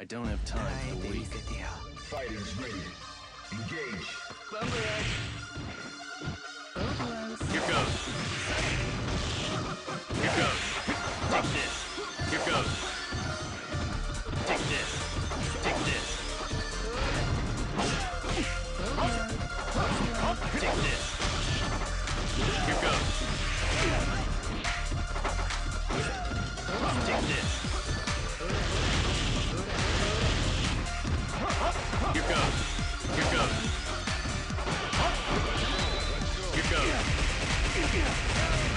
don't have time for the weak. Fighters ready. Engage. Here goes. Here goes. Take this. Here goes. Take this. Take this. Take this. Here goes. Take this. Here goes. Here goes. Here goes.